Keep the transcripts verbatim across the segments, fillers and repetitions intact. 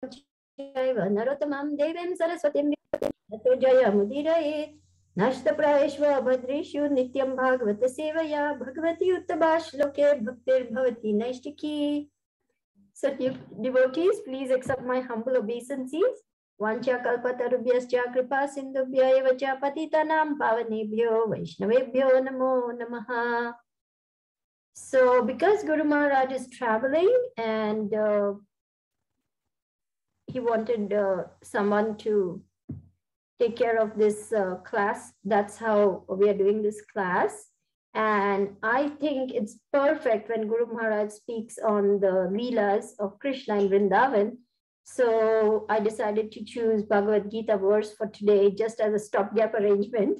chaiva narottamam devim saraswatim tato jayamudiraye nashtaprayeshva bhadreshu nityam bhagavata sevaya bhagavati uttabashloke bhaktir bhavati naishtiki. So devotees, please accept my humble obeisances. Vancha kalpatarubhyascha kripa sindhubhya eva cha patitanam pavanebhyo vaishnavebhyo namo namaha. So because Guru Maharaj is traveling and uh, he wanted uh, someone to take care of this uh, class, that's how we are doing this class. And I think it's perfect when Guru Maharaj speaks on the Leelas of Krishna in Vrindavan. So I decided to choose Bhagavad Gita verse for today just as a stopgap arrangement.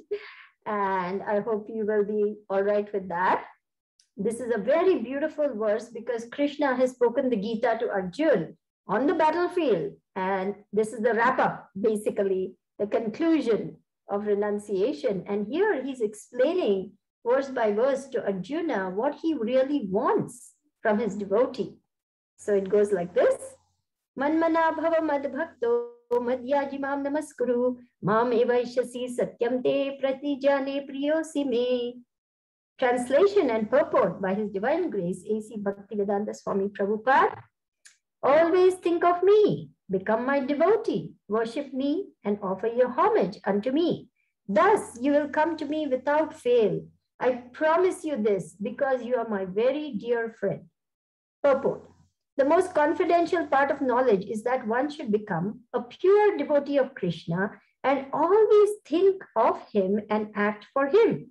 And I hope you will be all right with that. This is a very beautiful verse because Krishna has spoken the Gita to Arjuna on the battlefield. And this is the wrap-up, basically, the conclusion of renunciation. And here he's explaining verse by verse to Arjuna what he really wants from his devotee. So it goes like this. Manmana bhava madbhakto madhyajimam namaskuru mam evaishasi satyam te pratijane priyosi me. Translation and purport by His Divine Grace, A C Bhaktivedanta Swami Prabhupada. Always think of me, become my devotee, worship me and offer your homage unto me. Thus you will come to me without fail. I promise you this because you are my very dear friend. Purport. The most confidential part of knowledge is that one should become a pure devotee of Krishna and always think of him and act for him.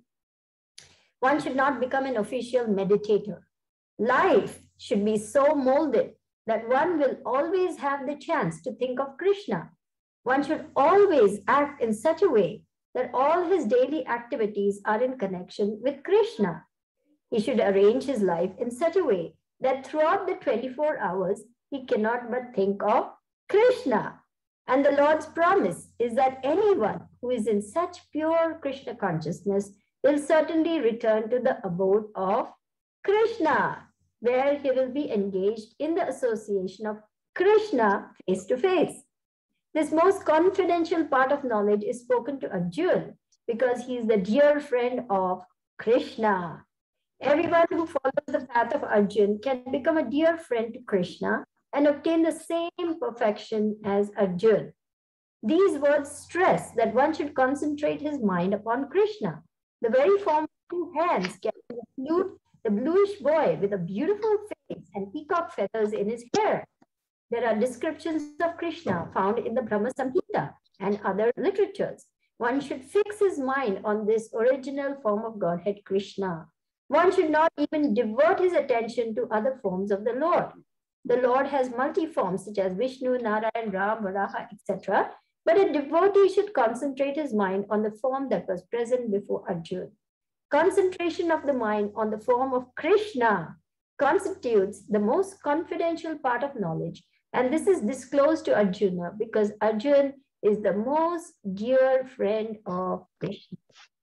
One should not become an official meditator. Life should be so molded that one will always have the chance to think of Krishna. One should always act in such a way that all his daily activities are in connection with Krishna. He should arrange his life in such a way that throughout the twenty-four hours, he cannot but think of Krishna. And the Lord's promise is that anyone who is in such pure Krishna consciousness will certainly return to the abode of Krishna, where he will be engaged in the association of Krishna face to face. This most confidential part of knowledge is spoken to Arjuna because he is the dear friend of Krishna. Everyone who follows the path of Arjuna can become a dear friend to Krishna and obtain the same perfection as Arjuna. These words stress that one should concentrate his mind upon Krishna. The very form of two hands carrying the flute, the bluish boy with a beautiful face and peacock feathers in his hair. There are descriptions of Krishna found in the Brahma Samhita and other literatures. One should fix his mind on this original form of Godhead Krishna. One should not even divert his attention to other forms of the Lord. The Lord has multi-forms such as Vishnu, Narayan, Ram, Varaha, et cetera. But a devotee should concentrate his mind on the form that was present before Arjuna. Concentration of the mind on the form of Krishna constitutes the most confidential part of knowledge. And this is disclosed to Arjuna because Arjuna is the most dear friend of Krishna.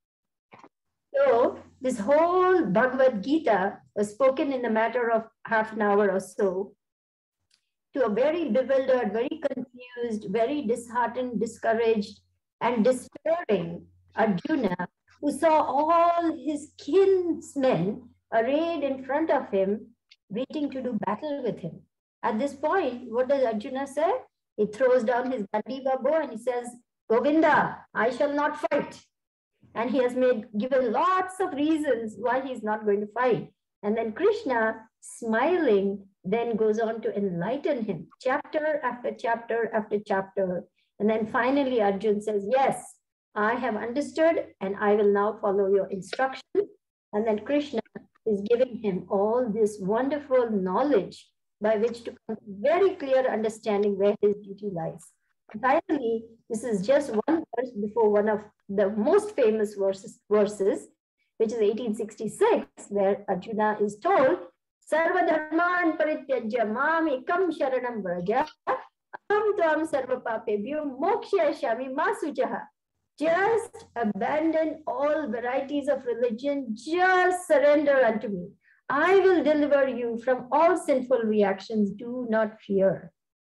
So this whole Bhagavad Gita was spoken in a matter of half an hour or so to a very bewildered, very confused, very disheartened, discouraged, and despairing Arjuna, who saw all his kinsmen arrayed in front of him, waiting to do battle with him. At this point, what does Arjuna say? He throws down his Gandiva bow and he says, Govinda, I shall not fight. And he has made given lots of reasons why he's not going to fight. And then Krishna, smiling, then goes on to enlighten him, chapter after chapter after chapter. And then finally Arjuna says, yes, I have understood and I will now follow your instruction. And then Krishna is giving him all this wonderful knowledge by which to come to very clear understanding where his duty lies. And finally, this is just one verse before one of the most famous verses, verses which is eighteen sixty-six, where Arjuna is told, Sarva dharman parityajya mam ekam sharanam vraja aham tvam sarva papebhyo mokshayashyami ma suchaha. Just abandon all varieties of religion, just surrender unto me. I will deliver you from all sinful reactions, do not fear.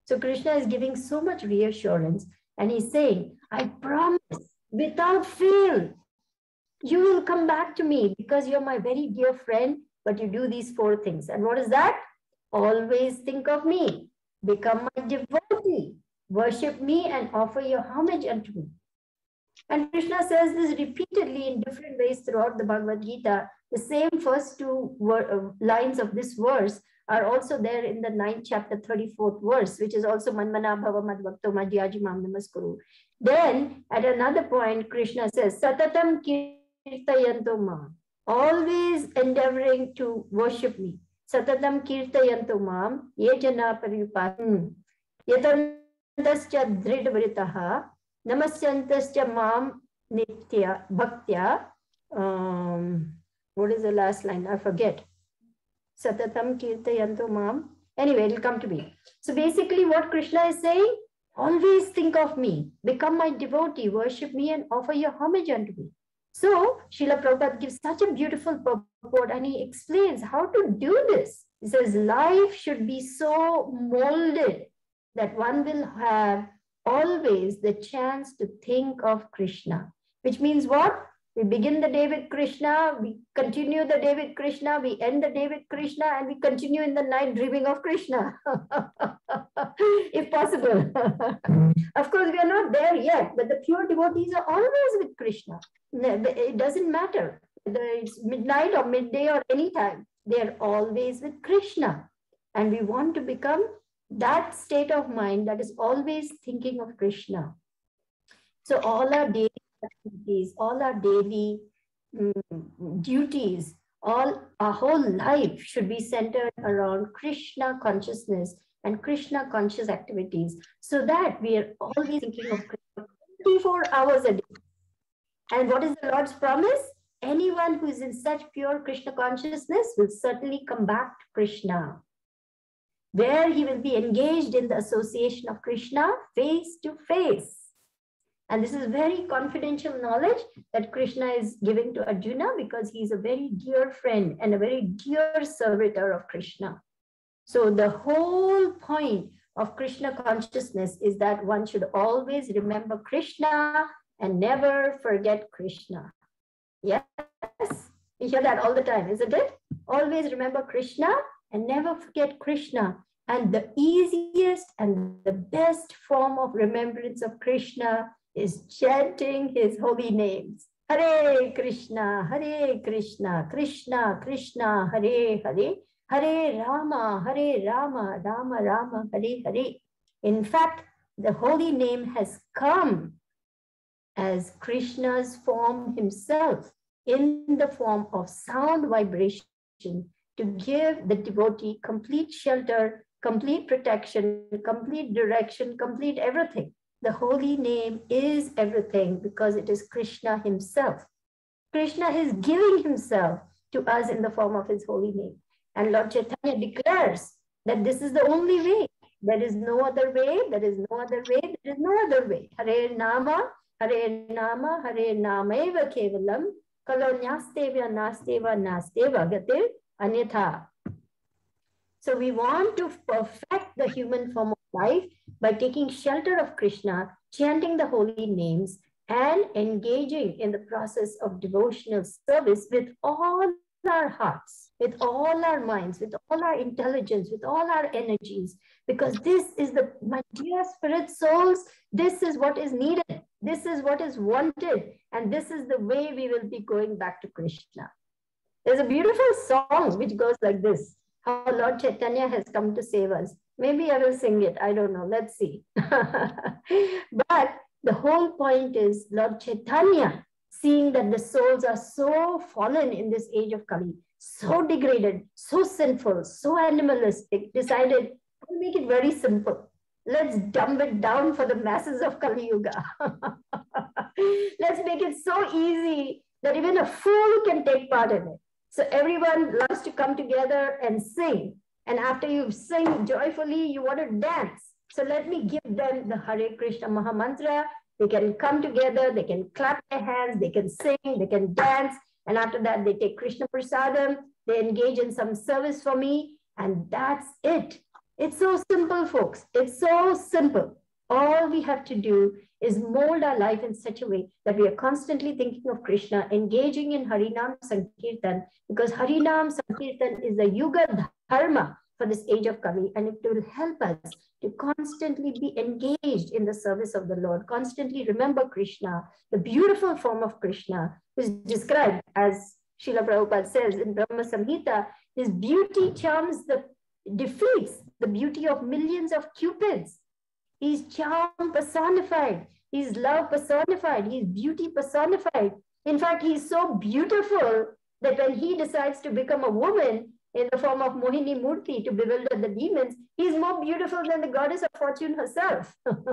So Krishna is giving so much reassurance, and he's saying, I promise without fail, you will come back to me because you're my very dear friend, but you do these four things. And what is that? Always think of me, become my devotee, worship me and offer your homage unto me. And Krishna says this repeatedly in different ways throughout the Bhagavad Gita. The same first two lines of this verse are also there in the ninth chapter, thirty-fourth verse, which is also Manmana Bhava Madhvakto Madhyaji Mam Namaskuru. Then at another point, Krishna says, Satatam Kirtayanto Mam, always endeavoring to worship me. Satatam Kirtayanto Mam, Yejana Paripatam, Yatantascha Dridvritaha, Namasyantascha Mam Nitya Bhaktya. Um, what is the last line? I forget. Satatam Kirtayanto Mam. Anyway, it'll come to me. So basically what Krishna is saying, always think of me, become my devotee, worship me and offer your homage unto me. So Srila Prabhupada gives such a beautiful purport and he explains how to do this. He says life should be so molded that one will have always the chance to think of Krishna, which means what? We begin the day with Krishna, we continue the day with Krishna, we end the day with Krishna, and we continue in the night dreaming of Krishna, if possible. Of course, we are not there yet, but the pure devotees are always with Krishna. It doesn't matter whether it's midnight or midday or any time. They are always with Krishna. And we want to become that state of mind that is always thinking of Krishna. So all our daily activities, all our daily um, duties, all our whole life should be centered around Krishna consciousness and Krishna conscious activities, so that we are always thinking of Krishna twenty-four hours a day. And what is the Lord's promise? Anyone who is in such pure Krishna consciousness will certainly come back to Krishna, where he will be engaged in the association of Krishna face to face. And this is very confidential knowledge that Krishna is giving to Arjuna, because he is a very dear friend and a very dear servitor of Krishna. So the whole point of Krishna consciousness is that one should always remember Krishna and never forget Krishna. Yes, you hear that all the time, isn't it? Always remember Krishna and never forget Krishna. And the easiest and the best form of remembrance of Krishna is chanting his holy names. Hare Krishna, Hare Krishna, Krishna Krishna, Hare Hare, Hare Rama, Hare Rama, Rama Rama, Hare Hare. In fact, the holy name has come as Krishna's form himself, in the form of sound vibration, to give the devotee complete shelter, complete protection, complete direction, complete everything. The holy name is everything because it is Krishna himself. Krishna is giving himself to us in the form of his holy name. And Lord Chaitanya declares that this is the only way. There is no other way. There is no other way. There is no other way. Hare Nama, Hare Nama, Hare Nameva Kevalam, Kalo Nyasteva, Nasteva, Nasteva, Gatir, Anyatha. So we want to perfect the human form of life by taking shelter of Krishna, chanting the holy names, and engaging in the process of devotional service with all our hearts, with all our minds, with all our intelligence, with all our energies, because this is the, my dear spirit souls, this is what is needed. This is what is wanted. And this is the way we will be going back to Krishna. There's a beautiful song which goes like this: how Lord Chaitanya has come to save us. Maybe I will sing it. I don't know. Let's see. But the whole point is Lord Chaitanya, seeing that the souls are so fallen in this age of Kali, so degraded, so sinful, so animalistic, decided to make it very simple. Let's dumb it down for the masses of Kali Yuga. Let's make it so easy that even a fool can take part in it. So everyone loves to come together and sing. And after you sing joyfully, you want to dance. So let me give them the Hare Krishna Maha Mantra. They can come together, they can clap their hands, they can sing, they can dance. And after that, they take Krishna Prasadam, they engage in some service for me. And that's it. It's so simple, folks. It's so simple. All we have to do is mold our life in such a way that we are constantly thinking of Krishna, engaging in Harinam Sankirtan, because Harinam Sankirtan is the Yuga Dharma for this age of Kali, and it will help us to constantly be engaged in the service of the Lord, constantly remember Krishna, the beautiful form of Krishna, who is described as Srila Prabhupada says in Brahma Samhita. His beauty charms the defeats the beauty of millions of cupids. He's charm personified. He's love personified. He's beauty personified. In fact, he's so beautiful that when he decides to become a woman in the form of Mohini Murti to bewilder the demons, he's more beautiful than the goddess of fortune herself.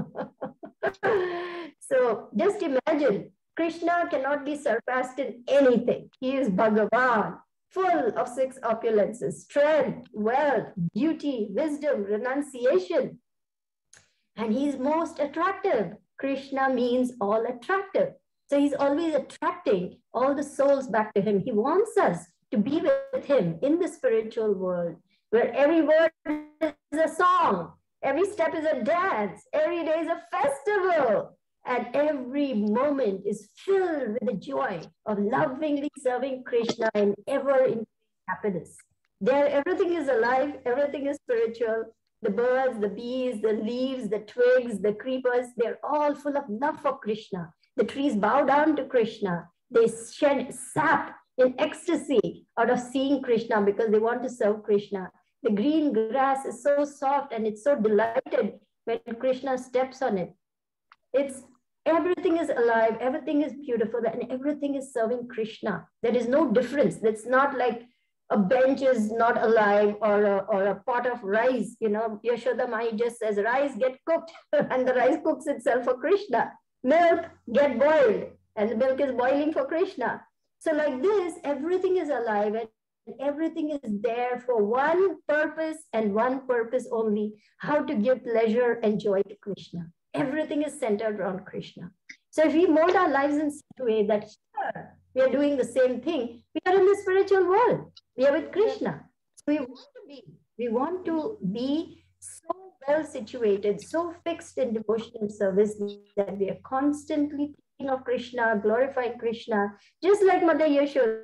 So just imagine, Krishna cannot be surpassed in anything. He is Bhagavan, full of six opulences: strength, wealth, beauty, wisdom, renunciation. And he's most attractive. Krishna means all attractive. So he's always attracting all the souls back to him. He wants us to be with him in the spiritual world, where every word is a song, every step is a dance, every day is a festival, and every moment is filled with the joy of lovingly serving Krishna in ever-increasing happiness. There, everything is alive, everything is spiritual. The birds, the bees, the leaves, the twigs, the creepers, they're all full of love for Krishna. The trees bow down to Krishna. They shed sap in ecstasy out of seeing Krishna because they want to serve Krishna. The green grass is so soft and it's so delighted when Krishna steps on it. It's everything is alive, everything is beautiful, and everything is serving Krishna. There is no difference. That's not like a bench is not alive, or a, or a pot of rice. You know, Yashoda Mai just says, rice get cooked, and the rice cooks itself for Krishna. Milk get boiled, and the milk is boiling for Krishna. So like this, everything is alive, and everything is there for one purpose and one purpose only: how to give pleasure and joy to Krishna. Everything is centered around Krishna. So if we mold our lives in such a way that sure, we are doing the same thing, we are in the spiritual world. We are with Krishna. So we want to be, we want to be so well situated, so fixed in devotional service that we are constantly thinking of Krishna, glorifying Krishna, just like Mother Yashoda.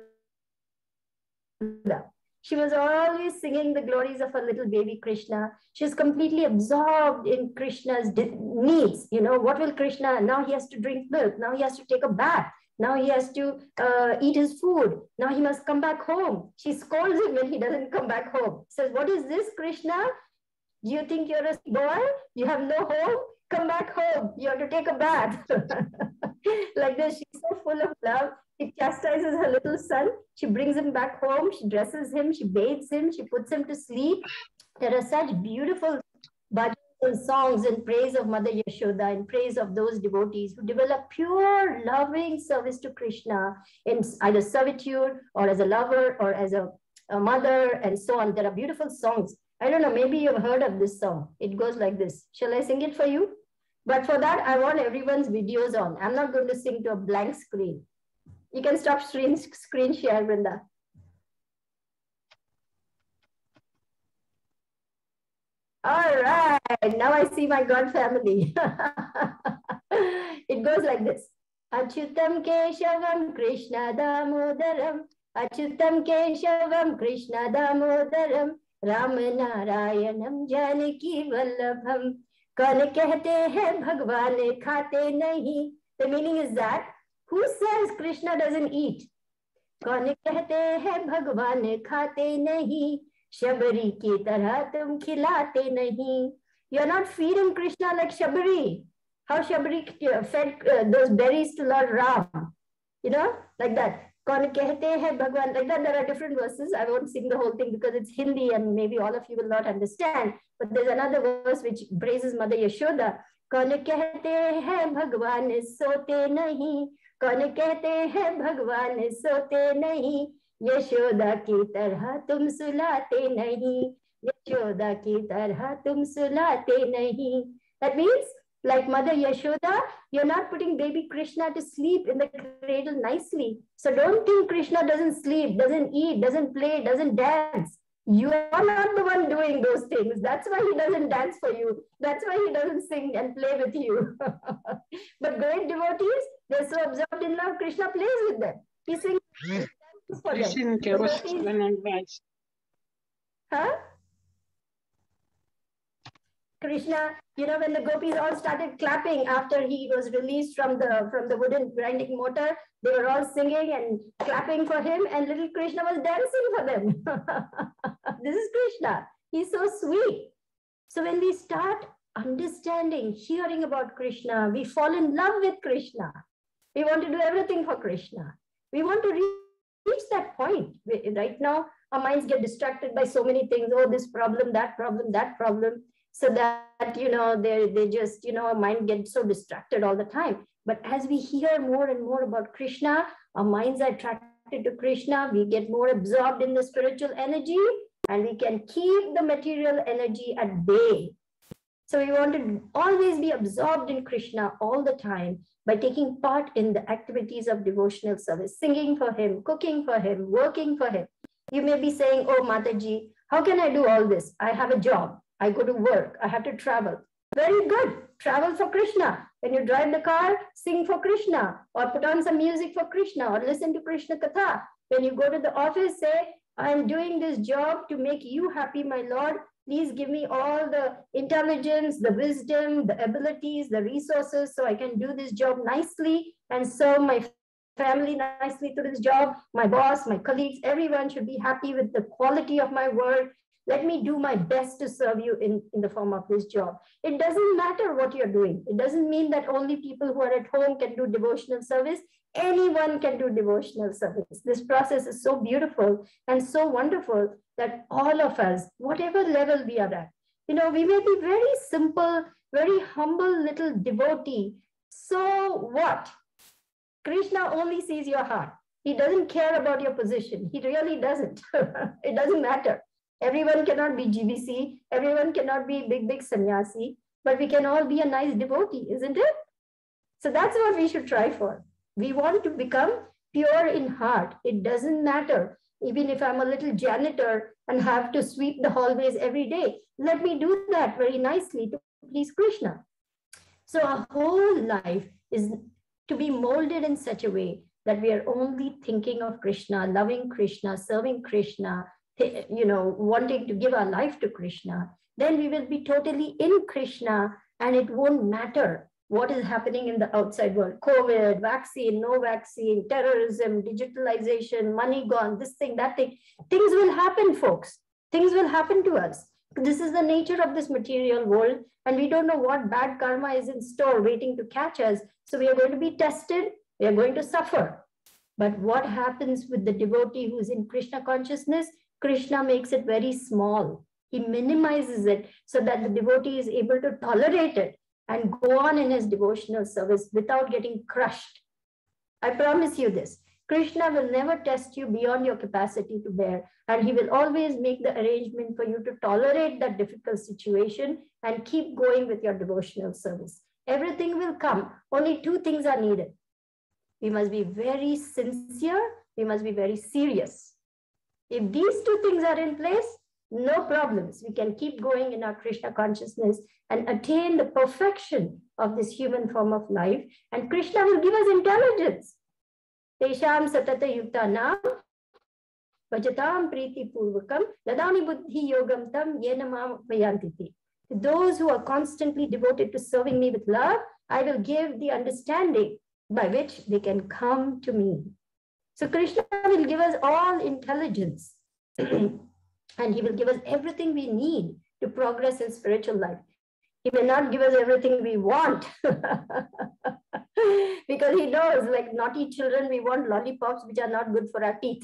She was always singing the glories of her little baby Krishna. She was completely absorbed in Krishna's needs. You know, what will Krishna, now he has to drink milk, now he has to take a bath, now he has to uh, eat his food, now he must come back home. She scolds him when he doesn't come back home. Says, what is this, Krishna? Do you think you're a boy? You have no home? Come back home. You have to take a bath. Like this, she's so full of love. She chastises her little son. She brings him back home. She dresses him. She bathes him. She puts him to sleep. There are such beautiful bhajans and songs in praise of Mother Yashoda, in praise of those devotees who develop pure, loving service to Krishna in either servitude or as a lover or as a, a mother and so on. There are beautiful songs. I don't know, maybe you've heard of this song. It goes like this. Shall I sing it for you? But for that, I want everyone's videos on. I'm not going to sing to a blank screen. You can stop screen, screen share, Vrinda. All right, now I see my God family. It goes like this. Achyutam Keshavam Krishna Damodaram. Achyutam Keshavam Krishna Damodaram. Ram Narayanam Janaki Vallabham. Kaun kehte hai Bhagwan khate nahi. The meaning is that, who says Krishna doesn't eat? Kaun kehte hai Bhagwan khate nahi. Shabari ki tarah tum khilate nahi. You're not feeding Krishna like Shabari. How Shabari fed uh, those berries to Lord Ram. You know, like that. Kaun kehte hai Bhagwan. Like that, there are different verses. I won't sing the whole thing because it's Hindi and maybe all of you will not understand. But there's another verse which praises Mother Yashoda. Kaun kehte hai Bhagwan sote nahi. Kaun kehte hai Bhagwan sote nahi. Yashoda ki tarha tum sulate nahi. Yashoda ki tarha tum sulate nahi. That means, like Mother Yashoda, you're not putting baby Krishna to sleep in the cradle nicely. So don't think Krishna doesn't sleep, doesn't eat, doesn't play, doesn't dance. You are not the one doing those things. That's why he doesn't dance for you. That's why he doesn't sing and play with you. But great devotees, they're so absorbed in love, Krishna plays with them. He sings for them. Presidente, Devotees, an advice. huh? Krishna, you know, when the gopis all started clapping after he was released from the from the wooden grinding motor, they were all singing and clapping for him, and little Krishna was dancing for them. This is Krishna. He's so sweet. So when we start understanding, hearing about Krishna, we fall in love with Krishna. We want to do everything for Krishna. We want to reach that point. Right now, our minds get distracted by so many things. Oh, this problem, that problem, that problem. So that, you know, they, they just, you know, our mind gets so distracted all the time. But as we hear more and more about Krishna, our minds are attracted to Krishna. We get more absorbed in the spiritual energy, and we can keep the material energy at bay. So we want to always be absorbed in Krishna all the time by taking part in the activities of devotional service, singing for him, cooking for him, working for him. You may be saying, oh, Mataji, how can I do all this? I have a job. I go to work. I have to travel. Very good. Travel for Krishna. When you drive the car, sing for Krishna, or put on some music for Krishna, or listen to Krishna Katha. When you go to the office, say, I am doing this job to make you happy, my Lord. Please give me all the intelligence, the wisdom, the abilities, the resources, so I can do this job nicely and serve my family nicely through this job. My boss, my colleagues, everyone should be happy with the quality of my work. Let me do my best to serve you in, in the form of this job. It doesn't matter what you're doing. It doesn't mean that only people who are at home can do devotional service. Anyone can do devotional service. This process is so beautiful and so wonderful that all of us, whatever level we are at, you know, we may be very simple, very humble little devotee. So what? Krishna only sees your heart. He doesn't care about your position. He really doesn't. It doesn't matter. Everyone cannot be G B C. Everyone cannot be big, big sannyasi, but we can all be a nice devotee, isn't it? So that's what we should try for. We want to become pure in heart. It doesn't matter. Even if I'm a little janitor and have to sweep the hallways every day, let me do that very nicely to please Krishna. So our whole life is to be molded in such a way that we are only thinking of Krishna, loving Krishna, serving Krishna, you know, wanting to give our life to Krishna. Then we will be totally in Krishna, and it won't matter what is happening in the outside world. COVID, vaccine, no vaccine, terrorism, digitalization, money gone, this thing, that thing. Things will happen, folks. Things will happen to us. This is the nature of this material world, and we don't know what bad karma is in store waiting to catch us. So we are going to be tested. We are going to suffer. But what happens with the devotee who's in Krishna consciousness? Krishna makes it very small. He minimizes it so that the devotee is able to tolerate it and go on in his devotional service without getting crushed. I promise you this. Krishna will never test you beyond your capacity to bear, and he will always make the arrangement for you to tolerate that difficult situation and keep going with your devotional service. Everything will come. Only two things are needed. We must be very sincere. We must be very serious. If these two things are in place, no problems. We can keep going in our Krishna consciousness and attain the perfection of this human form of life. And Krishna will give us intelligence. Tesham satata yuktanam vajatam priti purvakam dadami buddhi yogam tam yenamam vayantiti. Those who are constantly devoted to serving me with love, I will give the understanding by which they can come to me. So Krishna will give us all intelligence and he will give us everything we need to progress in spiritual life. He may not give us everything we want because he knows, like naughty children, we want lollipops which are not good for our teeth.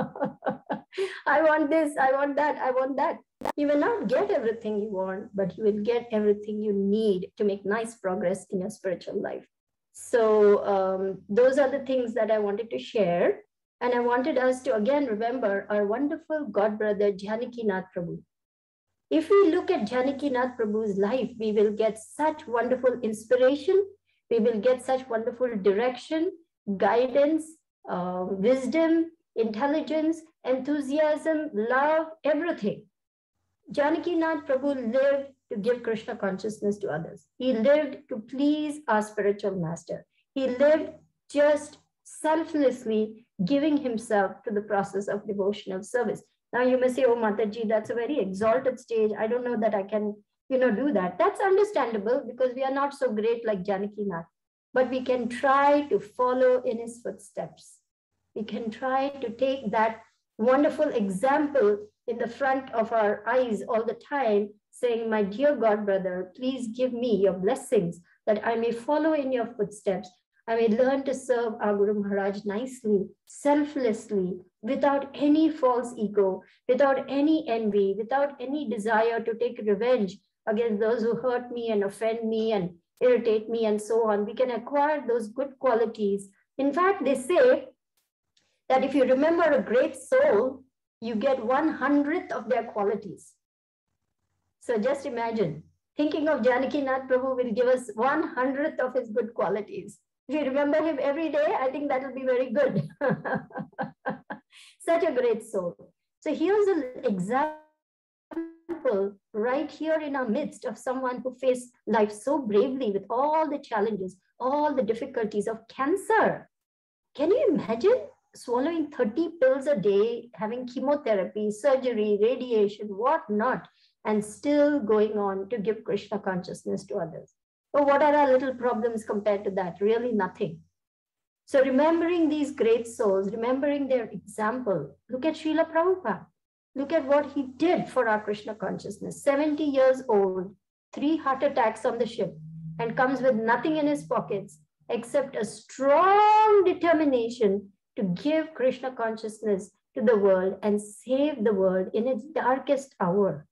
I want this, I want that, I want that. You will not get everything you want, but you will get everything you need to make nice progress in your spiritual life. So um, those are the things that I wanted to share. And I wanted us to again remember our wonderful God brother, Janaki Nath Prabhu. If we look at Janaki Nath Prabhu's life, we will get such wonderful inspiration. We will get such wonderful direction, guidance, uh, wisdom, intelligence, enthusiasm, love, everything. Janaki Nath Prabhu lived to give Krishna consciousness to others. He lived to please our spiritual master. He lived just selflessly giving himself to the process of devotional service. Now you may say, oh Mataji, that's a very exalted stage. I don't know that I can, you know, do that. That's understandable because we are not so great like Janaki Nath, but we can try to follow in his footsteps. We can try to take that wonderful example in the front of our eyes all the time, saying, my dear God brother, please give me your blessings that I may follow in your footsteps. I may learn to serve our Guru Maharaj nicely, selflessly, without any false ego, without any envy, without any desire to take revenge against those who hurt me and offend me and irritate me and so on. We can acquire those good qualities. In fact, they say that if you remember a great soul, you get one hundredth of their qualities. So just imagine, thinking of Janaki Nath Prabhu will give us one hundredth of his good qualities. If you remember him every day, I think that will be very good. Such a great soul. So here's an example right here in our midst of someone who faced life so bravely with all the challenges, all the difficulties of cancer. Can you imagine swallowing thirty pills a day, having chemotherapy, surgery, radiation, whatnot, and still going on to give Krishna consciousness to others? But what are our little problems compared to that? Really nothing. So remembering these great souls, remembering their example, look at Srila Prabhupada. Look at what he did for our Krishna consciousness. seventy years old, three heart attacks on the ship, and comes with nothing in his pockets except a strong determination to give Krishna consciousness to the world and save the world in its darkest hour.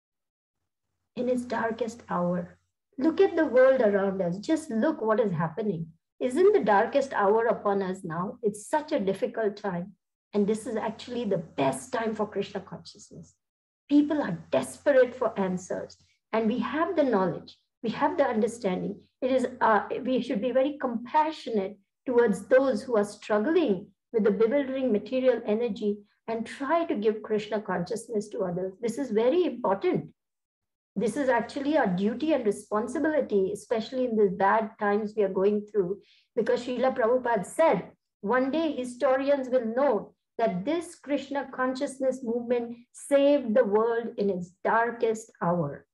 In its darkest hour. Look at the world around us. Just look what is happening. Isn't the darkest hour upon us now? It's such a difficult time. And this is actually the best time for Krishna consciousness. People are desperate for answers. And we have the knowledge. We have the understanding. It is, uh, we should be very compassionate towards those who are struggling with the bewildering material energy and try to give Krishna consciousness to others. This is very important. This is actually our duty and responsibility, especially in these bad times we are going through, because Srila Prabhupada said, one day historians will know that this Krishna consciousness movement saved the world in its darkest hour.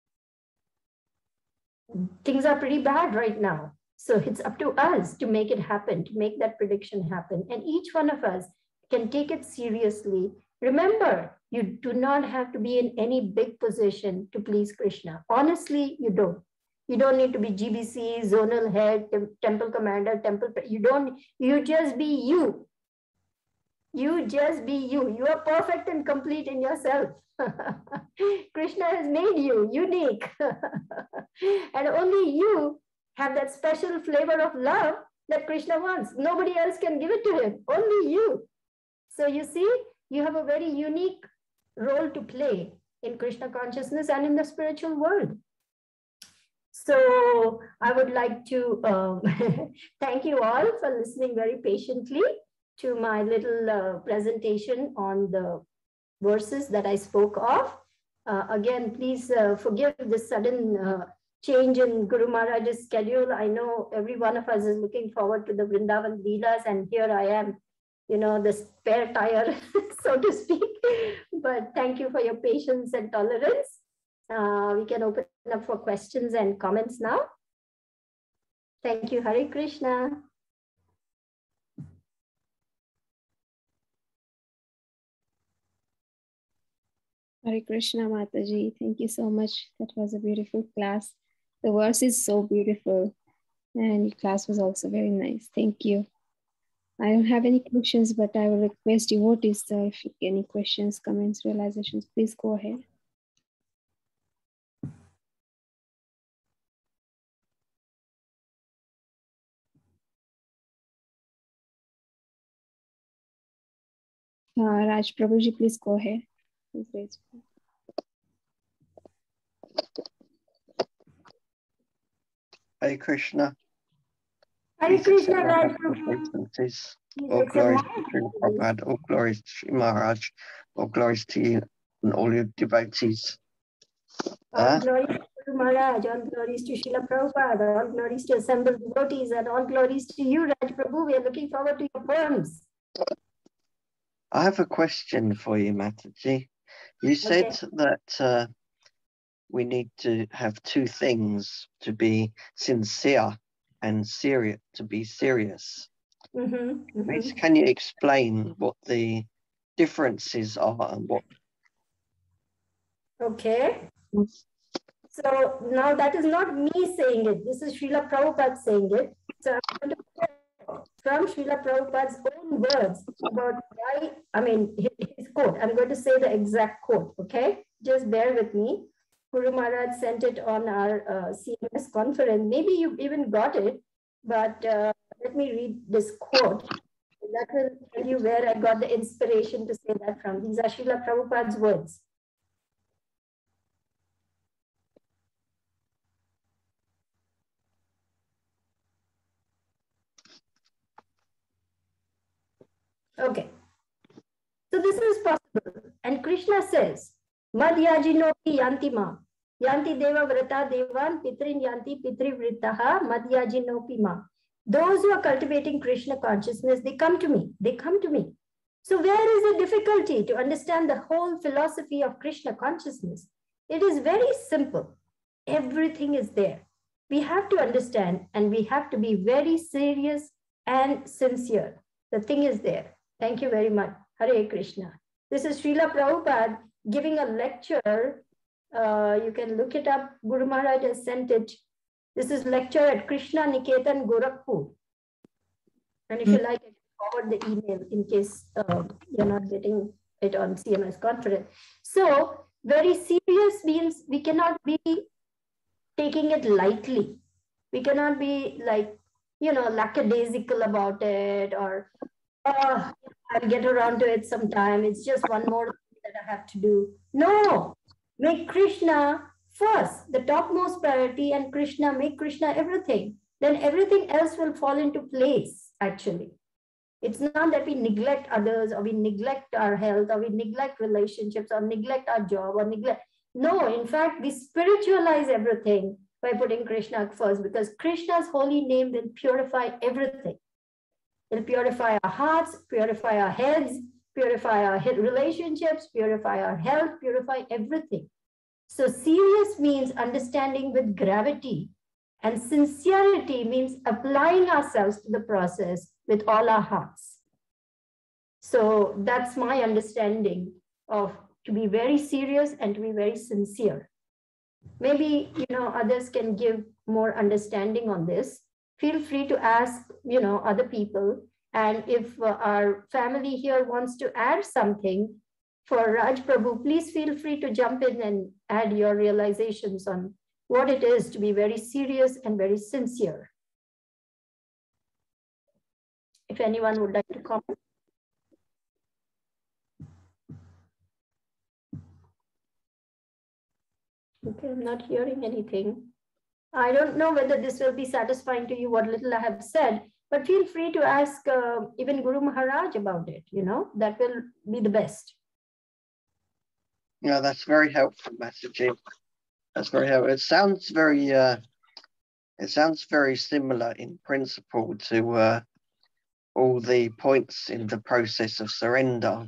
Things are pretty bad right now. So it's up to us to make it happen, to make that prediction happen. And each one of us can take it seriously. Remember, you do not have to be in any big position to please Krishna. Honestly, you don't. You don't need to be G B C, zonal head, temple commander, temple. You don't, you just be you. You just be you. You are perfect and complete in yourself. Krishna has made you unique. And only you have that special flavor of love that Krishna wants. Nobody else can give it to him, only you. So you see, you have a very unique role to play in Krishna consciousness and in the spiritual world. So I would like to um, thank you all for listening very patiently to my little uh, presentation on the verses that I spoke of. Uh, again, please uh, forgive the sudden uh, change in Guru Maharaj's schedule. I know every one of us is looking forward to the Vrindavan Leelas, and here I am, you know, the spare tire, so to speak. But thank you for your patience and tolerance. Uh, we can open up for questions and comments now. Thank you. Hare Krishna. Hare Krishna, Mataji. Thank you so much. That was a beautiful class. The verse is so beautiful. And your class was also very nice. Thank you. I don't have any questions, but I will request devotees, uh, if any questions, comments, realizations, please go ahead. Uh, Raj Prabhuji, please go ahead. Please. Hare Krishna. Hare Please accept Krishna, my Raj humble Prabhu. obeisances. Please All accept glories my to Srila obeisances. Prabhupada, all glories to Sri Maharaj, all glories to you and all your devotees. All Uh, glories to Guru Maharaj, all glories to Srila Prabhupada, all glories to assembled devotees, and all glories to you, Raj Prabhu. We are looking forward to your poems. I have a question for you, Mataji. You said Okay. that uh, we need to have two things to be sincere and serious, to be serious. Mm-hmm, Please, mm-hmm. can you explain what the differences are and what? Okay. So now that is not me saying it. This is Srila Prabhupada saying it. So I'm going to quote from Srila Prabhupada's own words about why, I mean, his, his quote. I'm going to say the exact quote, okay? Just bear with me. Guru Maharaj sent it on our uh, C M S conference. Maybe you even got it, but uh, let me read this quote. That will tell you where I got the inspiration to say that from. These are Srila Prabhupada's words. Okay. So this is possible. And Krishna says, Madhyajinopi yantima. Yanti deva vrata devan pitrin yanti pitri vritaha madhyajinopi ma. Those who are cultivating Krishna consciousness, they come to me. They come to me. So where is the difficulty to understand the whole philosophy of Krishna consciousness? It is very simple. Everything is there. We have to understand and we have to be very serious and sincere. The thing is there. Thank you very much. Hare Krishna. This is Srila Prabhupada giving a lecture. Uh, you can look it up. Guru Maharaj has sent it. This is lecture at Krishna Niketan, Gorakhpur. And if you like, I can forward the email in case uh, you're not getting it on C M S conference. So very serious means we cannot be taking it lightly. We cannot be like, you know, lackadaisical about it or, oh, I'll get around to it sometime. It's just one more thing that I have to do. No, make Krishna first, the topmost priority, and Krishna, make Krishna everything. Then everything else will fall into place, actually. It's not that we neglect others or we neglect our health or we neglect relationships or neglect our job or neglect. No, in fact, we spiritualize everything by putting Krishna first because Krishna's holy name will purify everything. It'll purify our hearts, purify our heads, purify our relationships, purify our health, purify everything. So serious means understanding with gravity, and sincerity means applying ourselves to the process with all our hearts. So that's my understanding of to be very serious and to be very sincere. Maybe, you know, others can give more understanding on this. Feel free to ask, you know, other people. And if uh, our family here wants to add something for Raj Prabhu, please feel free to jump in and add your realizations on what it is to be very serious and very sincere. If anyone would like to comment. Okay, I'm not hearing anything. I don't know whether this will be satisfying to you, what little I have said, but feel free to ask uh, even Guru Maharaj about it, you know, that will be the best. Yeah, that's very helpful, messaging. That's very helpful. It sounds very, uh, it sounds very similar in principle to uh, all the points in the process of surrender.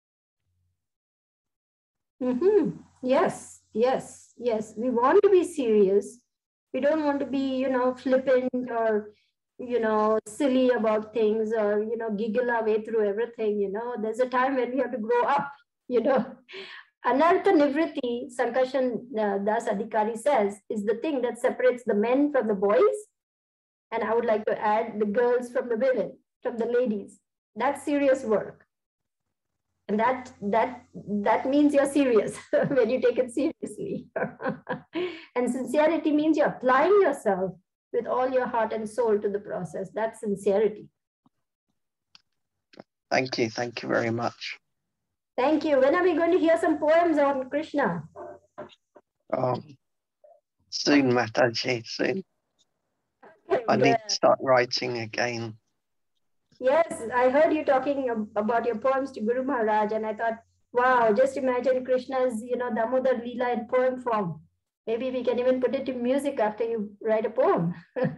Mm-hmm. Yes, yes, yes. We want to be serious. We don't want to be, you know, flippant or, you know, silly about things or, you know, giggle our way through everything, you know. There's a time when we have to grow up, you know. Anartha Nivriti, Sankarshan uh, Das Adhikari says, is the thing that separates the men from the boys. And I would like to add the girls from the women, from the ladies. That's serious work. And that, that, that means you're serious when you take it seriously. And sincerity means you're applying yourself with all your heart and soul to the process. That's sincerity. Thank you. Thank you very much. Thank you. When are we going to hear some poems on Krishna? Oh, soon, Mataji, soon. Okay, I need Good. to start writing again. Yes, I heard you talking ab- about your poems to Guru Maharaj, and I thought, wow, just imagine Krishna's, you know, Damodar Leela in poem form. Maybe we can even put it to music after you write a poem.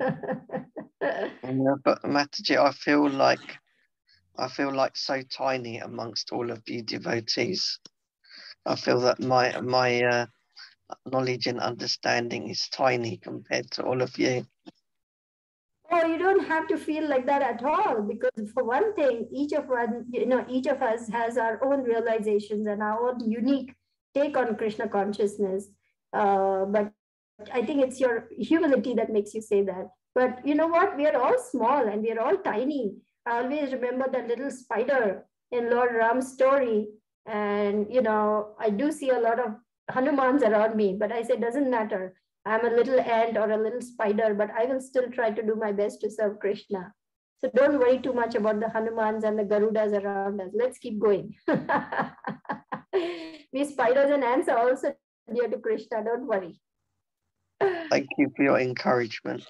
Yeah, but Mataji, I feel like I feel like so tiny amongst all of you devotees. I feel that my my uh, knowledge and understanding is tiny compared to all of you. Oh, you don't have to feel like that at all, because for one thing, each of us, you know, each of us has our own realizations and our own unique take on Krishna consciousness. Uh, but I think it's your humility that makes you say that. But you know what? We are all small and we are all tiny. I always remember that little spider in Lord Ram's story. And, you know, I do see a lot of Hanumans around me, but I say, doesn't matter. I'm a little ant or a little spider, but I will still try to do my best to serve Krishna. So don't worry too much about the Hanumans and the Garudas around us. Let's keep going. We spiders and ants are also dear to Krishna. Don't worry. Thank you for your encouragement.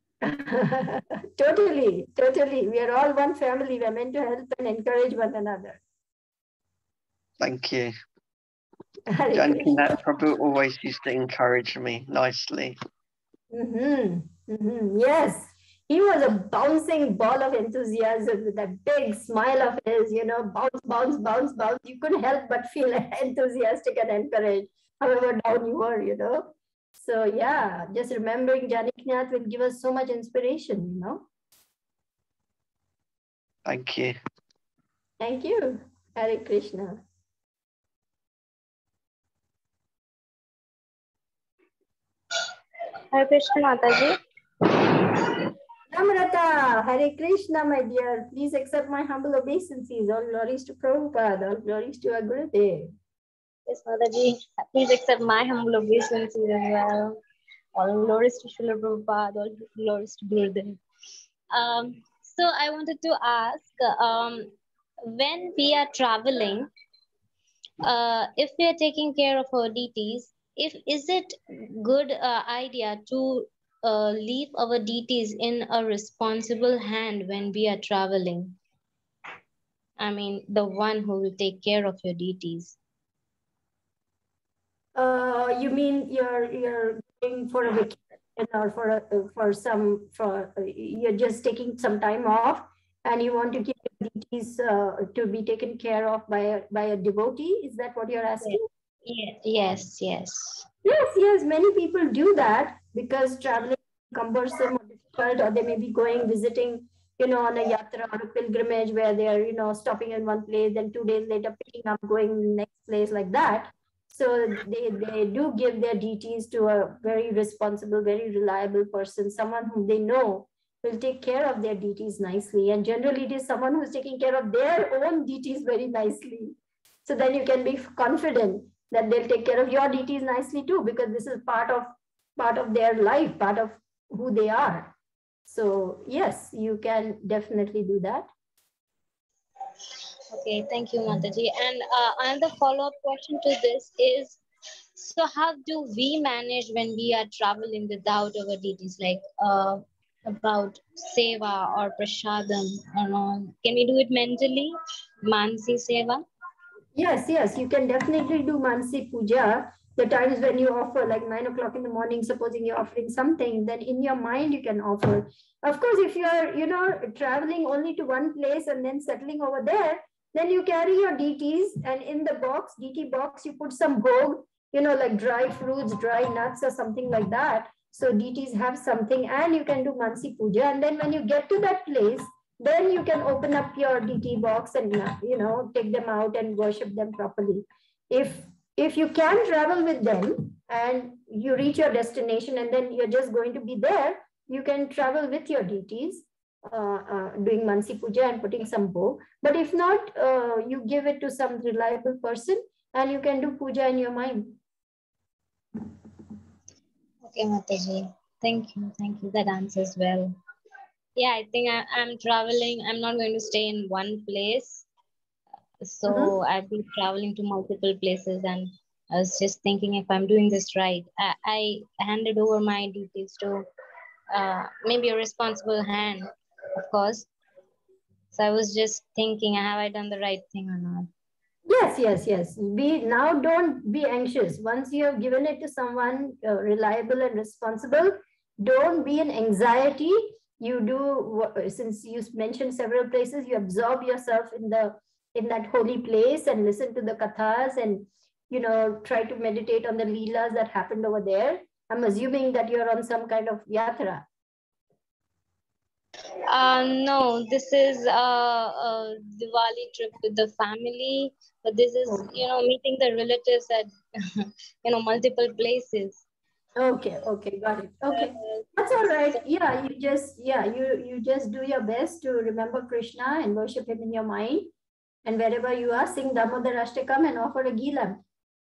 Totally, totally. We are all one family. We are meant to help and encourage one another. Thank you. Hare Janakinath Prabhu always used to encourage me nicely. Mm-hmm. Mm-hmm. Yes, he was a bouncing ball of enthusiasm with that big smile of his, you know, bounce, bounce, bounce, bounce. You couldn't help but feel enthusiastic and encouraged, however down you were, you know. So yeah, just remembering Janakinath will give us so much inspiration, you know. Thank you. Thank you. Hare Krishna. Hare Krishna, Mataji. Namrata, Hare Krishna, my dear. Please accept my humble obeisances. All glories to Prabhupada, all glories to our Gurudev. Yes, Mataji. Please accept my humble obeisances as well. All glories to Srila Prabhupada, all glories to Gurudev. Um, so I wanted to ask, um, when we are traveling, uh, if we are taking care of our deities, if is it good uh, idea to uh, leave our deities in a responsible hand when we are traveling? I mean, the one who will take care of your deities. Uh, you mean you're you're going for a vacation or for a, for some for you're just taking some time off and you want to keep your deities uh, to be taken care of by a, by a devotee? Is that what you're asking? Yes, yes, yes. Yes, yes. Many people do that because traveling is cumbersome or difficult, or they may be going visiting, you know, on a yatra or a pilgrimage where they are, you know, stopping in one place, then two days later picking up, going next place like that. So they, they do give their deities to a very responsible, very reliable person, someone whom they know will take care of their deities nicely. And generally it is someone who's taking care of their own deities very nicely. So then you can be confident that they'll take care of your deities nicely too, because this is part of part of their life, part of who they are. So yes, you can definitely do that. Okay, thank you, Mataji. And uh, another follow-up question to this is, so how do we manage when we are traveling without our deities, like uh, about seva or prasadam and all? Can we do it mentally, mansi seva? Yes, yes, you can definitely do Mansi Puja. The times when you offer, like nine o'clock in the morning, supposing you're offering something, then in your mind you can offer. Of course, if you're, you know, traveling only to one place and then settling over there, then you carry your deities, and in the box, deity box, you put some bhog, you know, like dry fruits, dry nuts or something like that. So deities have something, and you can do Mansi Puja. And then when you get to that place, then you can open up your D T box and, you know, take them out and worship them properly. If if you can travel with them and you reach your destination and then you're just going to be there, you can travel with your deities, uh, uh, doing Mansi Puja and putting some bow. But if not, uh, you give it to some reliable person and you can do puja in your mind. Okay, Mataji. Thank you. Thank you. That answers well. Yeah, I think I, I'm traveling. I'm not going to stay in one place. So mm-hmm. I've been traveling to multiple places, and I was just thinking if I'm doing this right. I, I handed over my details to uh, maybe a responsible hand, of course. So I was just thinking, have I done the right thing or not? Yes, yes, yes. Be now. Don't be anxious. Once you have given it to someone uh, reliable and responsible, don't be in anxiety. You do, since you mentioned several places, you absorb yourself in the in that holy place and listen to the kathas and you know try to meditate on the leelas that happened over there. I'm assuming that you're on some kind of yatra. Uh, no, this is a, a Diwali trip with the family, but this is, you know, meeting the relatives at, you know, multiple places. Okay, okay, got it. Okay, that's all right. Yeah, you just, yeah, you, you just do your best to remember Krishna and worship him in your mind. And wherever you are, sing Damodar Ashtakam and offer a ghee lamp.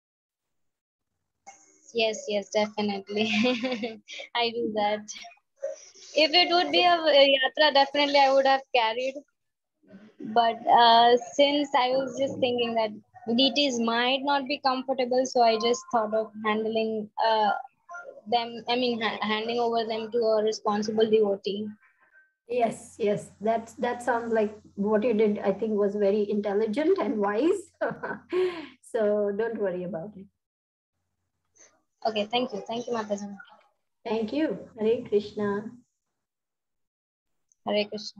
Yes, yes, definitely. I do that. If it would be a, a yatra, definitely I would have carried. But uh, since I was just thinking that D Ts might not be comfortable, so I just thought of handling uh, them, I mean, ha handing over them to a responsible devotee. Yes, yes, that's, that sounds like what you did, I think, was very intelligent and wise. So don't worry about it. Okay, thank you. Thank you, Mataji. Thank you. Hare Krishna. Hare Krishna.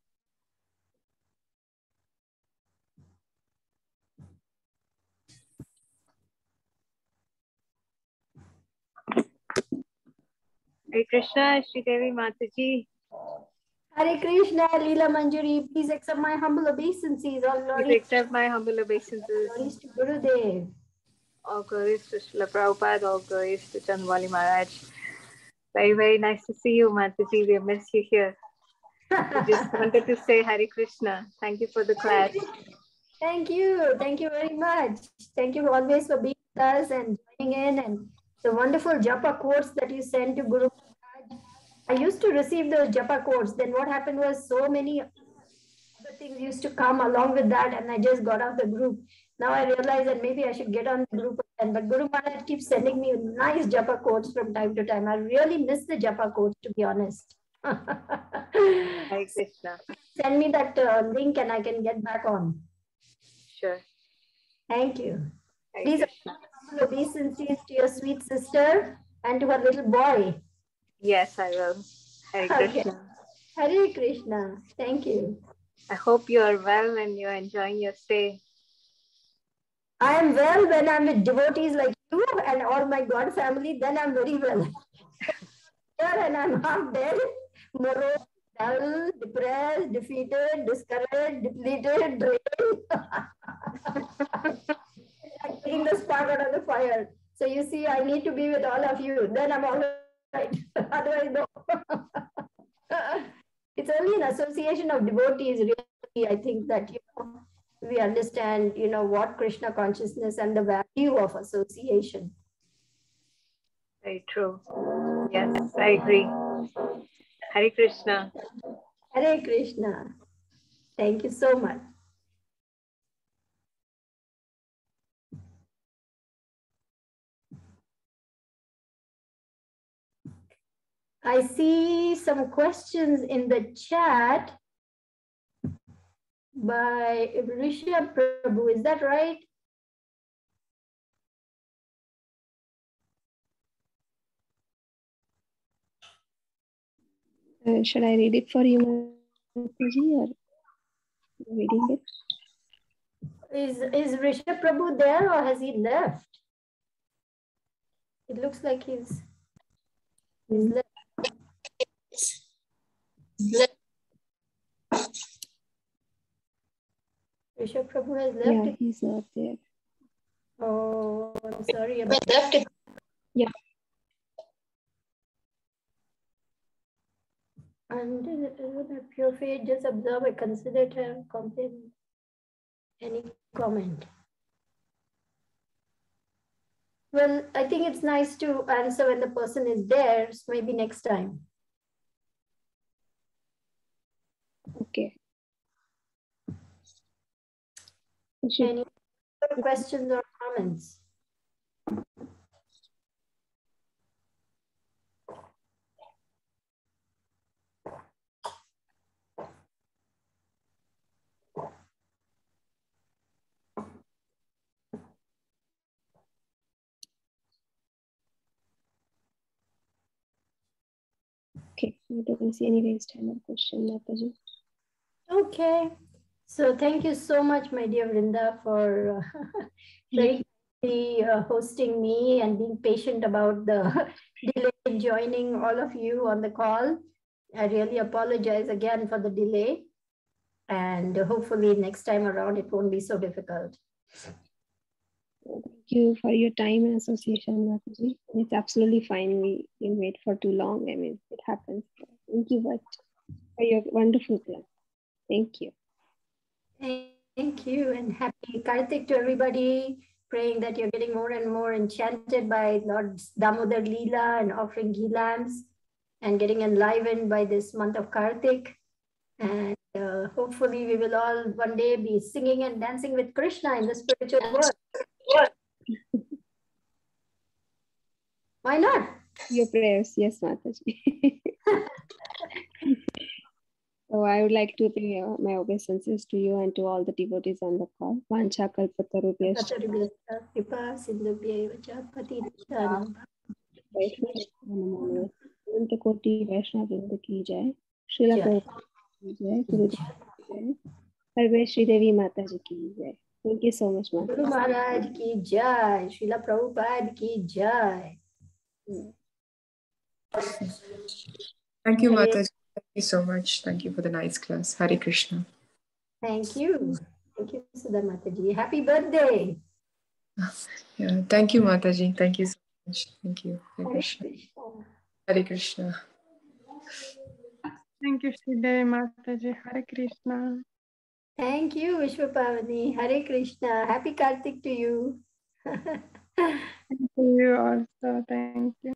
Hare Krishna, Shri Devi Mataji. Hare Krishna, Leela Manjari, please accept my humble obeisances. All Please glory, accept my humble obeisances. glories to Gurudev. All glories to Srila Prabhupada, all glories to Chandwali Maharaj. Very, very nice to see you, Mataji. We missed you here. We just wanted to say Hare Krishna. Thank you for the class. Thank you. Thank you very much. Thank you always for being with us and joining in and the wonderful japa quotes that you sent to Guru Maharaj. I used to receive those japa quotes. Then what happened was so many other things used to come along with that and I just got off the group. Now I realize that maybe I should get on the group again. But Guru Maharaj keeps sending me nice japa quotes from time to time. I really miss the japa quotes, to be honest. Hare Krishna. Send me that uh, link and I can get back on. Sure. Thank you. Hare Please Krishna. obeisances to your sweet sister and to her little boy. Yes, I will. Hare Okay. Krishna. Hare Krishna. Thank you. I hope you are well and you're enjoying your stay. I am well when I'm with devotees like you and all my God family, then I'm very well. Here and I'm half dead, morose, dull, depressed, defeated, discouraged, depleted, drained. I'm taking the spark out of the fire. So you see, I need to be with all of you. Then I'm all right. Otherwise, no. It's only an association of devotees, really, I think, that you know we understand, you know, what Krishna consciousness and the value of association. Very true. Yes, I agree. Hare Krishna. Hare Krishna. Thank you so much. I see some questions in the chat by Rishabh Prabhu. Is that right? Uh, should I read it for you, Mataji, or reading it? Is, is Rishabh Prabhu there or has he left? It looks like he's, he's left. Rishabh Prabhu has left. Yeah, he's not there. Oh, I'm sorry about that. Yeah. And uh, pure faith, just observe and consider it and complain. Any comment? Well, I think it's nice to answer when the person is there, so maybe next time. Okay. Any other questions or comments? Okay, I don't see any raised hand or question, Mataji. Okay. So thank you so much, my dear Vrinda, for uh, very kindly uh, hosting me and being patient about the delay in joining all of you on the call. I really apologize again for the delay. And hopefully next time around, it won't be so difficult. Thank you for your time and association, Mataji. It's absolutely fine. We didn't wait for too long. I mean, it happens. Thank you but for your wonderful class. Thank you. Thank you, and happy Kartik to everybody. Praying that you're getting more and more enchanted by Lord Damodar Leela and offering ghee lamps and getting enlivened by this month of Kartik. And uh, hopefully we will all one day be singing and dancing with Krishna in the spiritual world. Why not? Your prayers, yes, Mataji. So I would like to pay uh, my obeisances to you and to all the devotees on the call. Vancha kalpatarubhyascha Kripa sindhubhyaiva cha patitanam Vaishnav Koti Vaishnav Vrinda ki jai. Srila Jai. Prabhupada ki jai. Gurudev ki jai. Harve Shri Devi Mataji ki jai. Thank you so much, Guru Mataji. Maharaj ki jai. Srila Prabhupada ki jai. Thank you, Hare- Mataji. Thank you so much. Thank you for the nice class. Hare Krishna. Thank you. Thank you, Sudha Mataji. Happy birthday. Yeah, thank you, Mataji. Thank you so much. Thank you. Hare Hare Krishna. Krishna. Hare Krishna. Thank you, Sridevi Mataji. Hare Krishna. Thank you, Vishwapavani. Hare Krishna. Happy Kartik to you. Thank you also. Thank you.